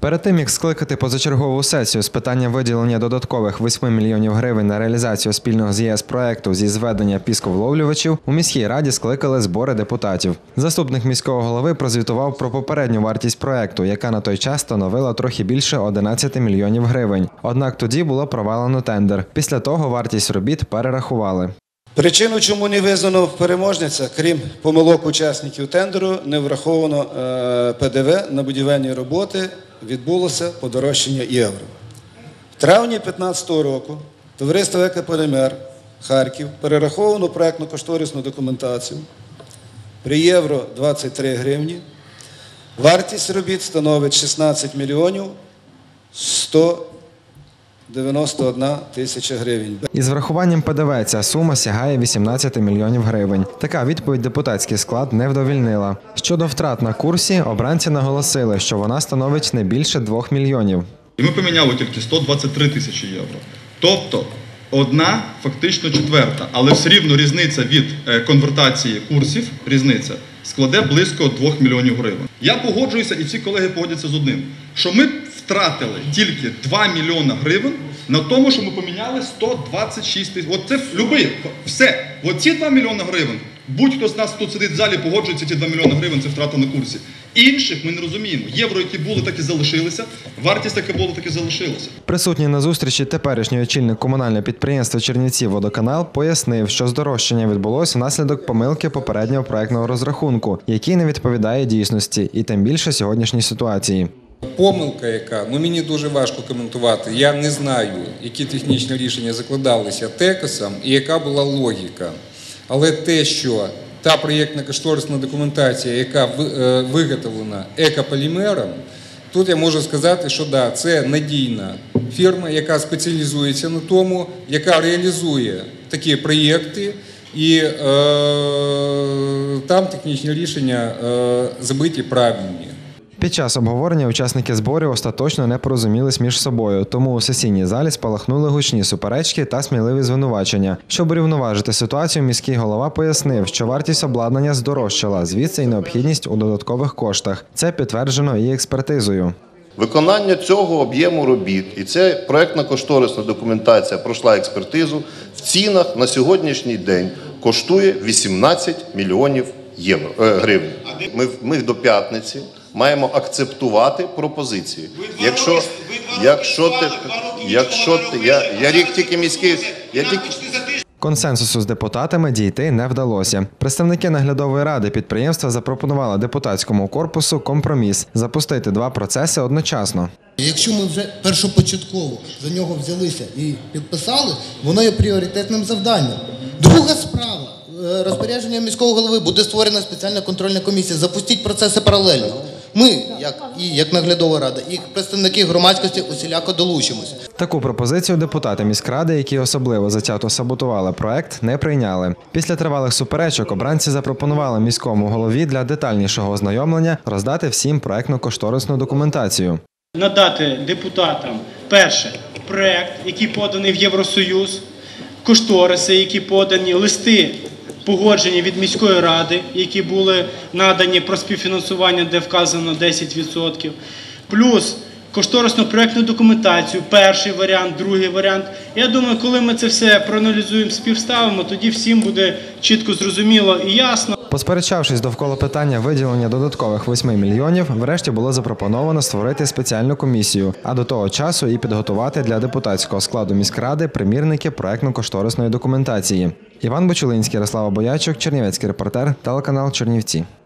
Перед тим, як скликати позачергову сесію з питання виділення додаткових 8 мільйонів гривень на реалізацію спільного з ЄС проекту зі зведення пісковловлювачів, у міській раді скликали збори депутатів. Заступник міського голови прозвітував про попередню вартість проекту, яка на той час становила трохи більше 11 мільйонів гривень. Однак тоді було провалено тендер. Після того вартість робіт перерахували. Причину, чому не визнано переможниця, крім помилок учасників тендеру, не враховано ПДВ на будівельні роботи, відбулося подорожчання євро. В травні 2015 року товариство «Екополімер» Харків перераховано проєктно-кошторисну документацію при євро 23 гривні. Вартість робіт становить 16 мільйонів 191 тисяча гривень. Із врахуванням ПДВ ця сума сягає 18 мільйонів гривень. Така відповідь депутатський склад не вдовольнила. Щодо втрат на курсі, обранці наголосили, що вона становить не більше 2 мільйонів. І ми поміняли тільки 123 тисячі євро. Тобто одна, фактично четверта, але все рівно різниця від конвертації курсів, різниця, складе близько 2 мільйонів гривень. Я погоджуюся, і ці колеги погодяться з одним, що ми втратили тільки 2 мільйона гривень на тому, що ми поміняли 126 тисяч. От це любий, все. От ці 2 мільйона гривень, будь-хто з нас тут сидить в залі, погоджується, ці 2 мільйона гривень – це втрата на курсі. Інших ми не розуміємо. Євро, які були, так і залишилися. Вартість, яка була, так і залишилася. Присутній на зустрічі теперішній очільник комунального підприємства «Чернівцівводоканал» пояснив, що здорожчання відбулося внаслідок помилки попереднього проектного розрахунку, який не відповідає дійсності, і тим більше сьогоднішній ситуації. Помилка, яка, мені дуже важко коментувати, я не знаю, які технічні рішення закладалися ТЕКОСом і яка була логіка. Але те, що та проєктно-кошторисна документація, яка виготовлена «Екополімером», тут я можу сказати, що да, це надійна фірма, яка спеціалізується на тому, яка реалізує такі проєкти, і там технічні рішення забиті правильні. Під час обговорення учасники зборів остаточно не порозумілись між собою, тому у сесійній залі спалахнули гучні суперечки та сміливі звинувачення. Щоб урівноважити ситуацію, міський голова пояснив, що вартість обладнання здорожчала, звідси й необхідність у додаткових коштах. Це підтверджено і експертизою. Виконання цього об'єму робіт, і ця проєктно-кошторисна документація пройшла експертизу, в цінах на сьогоднішній день коштує 18 мільйонів гривень. Ми до п'ятниці маємо акцептувати пропозиції. Я рік тільки міський... Консенсусу з депутатами дійти не вдалося. Представники наглядової ради підприємства запропонували депутатському корпусу компроміс – запустити два процеси одночасно. Якщо ми вже першопочатково за нього взялися і підписали, воно є пріоритетним завданням. Друга справа. Розпорядження міського голови буде створена спеціальна контрольна комісія. Запустіть процеси паралельно. Ми, як наглядова рада, і представники громадськості усіляко долучимося. Таку пропозицію депутати міськради, які особливо затято саботували проект, не прийняли. Після тривалих суперечок обранці запропонували міському голові для детальнішого ознайомлення роздати всім проектно-кошторисну документацію. Надати депутатам, перше, проект, який поданий в Євросоюз, кошториси, які подані, листи погоджені від міської ради, які були надані про співфінансування, де вказано 10%, плюс кошторисну проєктну документацію, перший варіант, другий варіант. Я думаю, коли ми це все проаналізуємо, співставимо, тоді всім буде чітко зрозуміло і ясно. Посперечавшись довкола питання виділення додаткових 8 мільйонів, врешті було запропоновано створити спеціальну комісію, а до того часу і підготувати для депутатського складу міськради примірники проєктно-кошторисної документації. Іван Бочулинський, Ярослава Боячук, Чернівецький репортер, телеканал Чернівці.